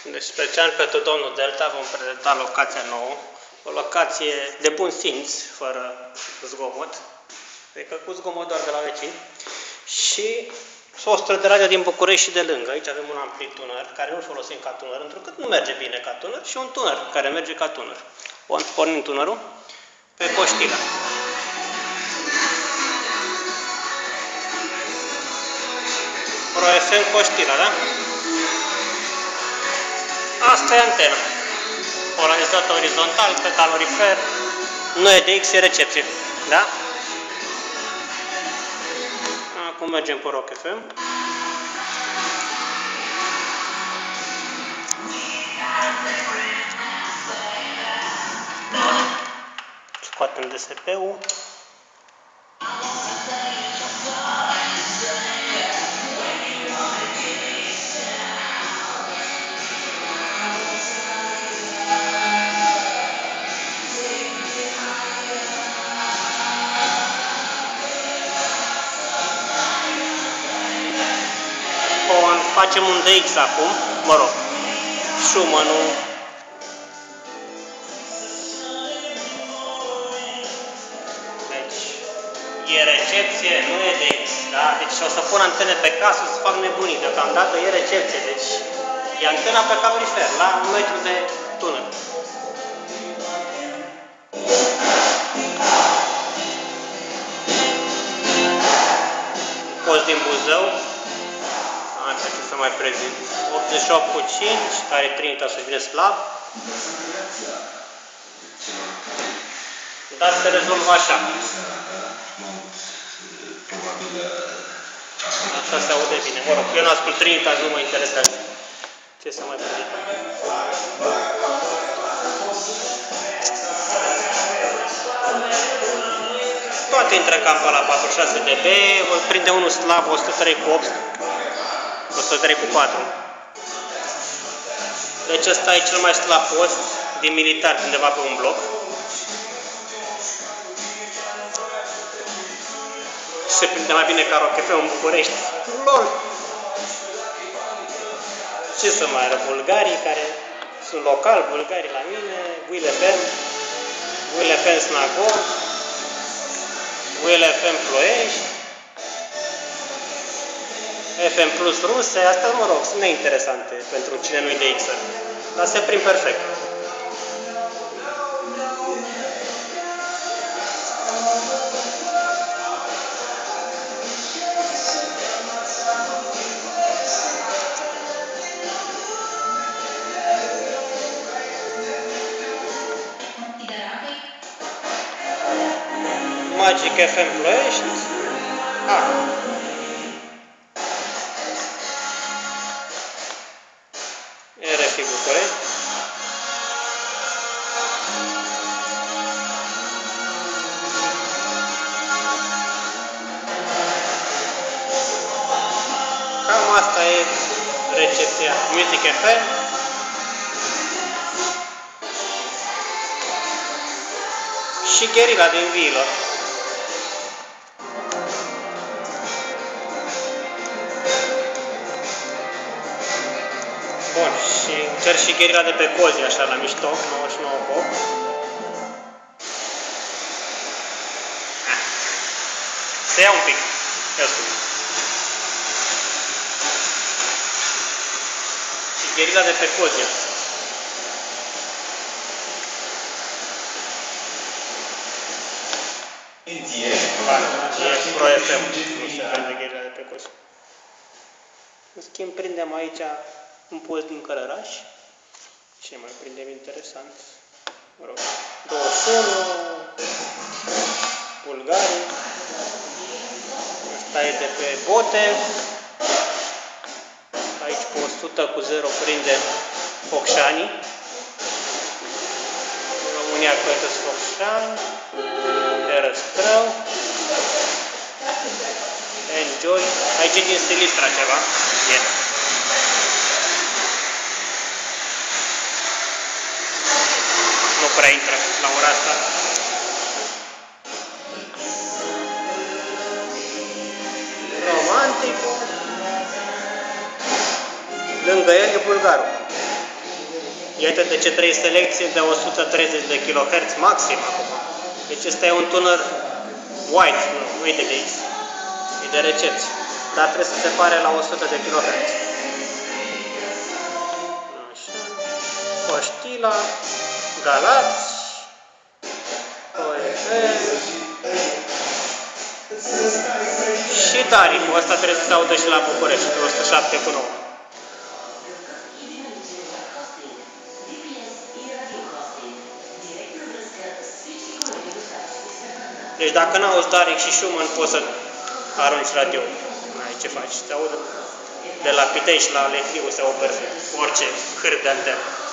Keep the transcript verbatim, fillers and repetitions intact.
Deci, special pentru domnul Delta, vom prezenta locația nouă, o locație de bun simț, fără zgomot, adică cu zgomot doar de la vecini, și postul de radio din București și de lângă. Aici avem un ampli tuner, care nu folosim ca tuner, întrucât nu merge bine ca tuner, și un tuner, care merge ca tuner. Pornim tunerul pe Coștila. Pro F M Coștila, da? Asta e antena. Polarizată orizontal, pe calorifer, nu e de X, e recepție. Da? Acum mergem pe Rock F M. Scoatem D S P-ul. Facem un D X acum, mă rog, Schumann-ul. Deci, e recepție, nu e D X, da? Deci o să pun antene pe casă, o să fac nebunii, deocamdată e recepție, deci e antena pe calorifer, la un metru de tunel. Post din Buzău. Asta ce să mai prezint. optzeci și opt cu cinci, care trimite să vine slab. Dar se rezolvă așa. Așa se aude bine. Mă rog, eu nu ascult trimita, nu mă interesează. Ce să mai prezint? Toate intră cam pe la patruzeci și șase de B, prinde unul slab, o sută trei cu opt. o sută trei cu patru. Deci ăsta e cel mai slab post din militar, undeva pe un bloc. Se prinde mai bine ca Rock F M în București. LOL! Ce să mai are? Bulgarii care sunt locali, bulgarii la mine, Will F M, Will F M Snagov, Will F M Ploiești, F M Plus ruse, astea, mă rog, sunt neinteresante pentru cine nu-i de X-er, dar se prind perfect. Magic F M Ploiești. Ah. R F I București. Cam asta e recepția Music F M. Și Guerilla din Vilă. Bun, și cer și Guerilla de pe Cozi, așa, la mișto, nouăzeci și nouă cu opt. Se ia un pic, ia spune. Și Guerilla de pe Cozi. E Pro F M, nu se vede Guerilla de pe Cozi. În schimb, prindem aici un post din Cărăraș. Ce mai prindem interesant? Mă rog, douăzeci și unu, Bulgarii. Asta e de pe Bote. Aici pe o sută cu zero prindem Focșani. România Cătăs Focșani. Erăstrău. Enjoy. Aici e din Silistra ceva. E. Nu prea intră la ora asta. Romanticul. Lângă el e bulgarul. Iată de ce trebuie selecție de o sută treizeci de kilohertz maxim acum. Deci ăsta e un tuner white, nu, nu e de D X, e de recepție. Dar trebuie să se pare la o sută de kilohertz. Așa. Coștila, Galați, O F și tariful. Ăsta trebuie să se audă și la București, o sută șapte virgulă nouă. Deci dacă n-auzi Daric și Schumann, poți să arunci radio. N-ai ce faci. Se audă de la Pitești la Lecriu, se aude perfect. Orice hârb de antenă.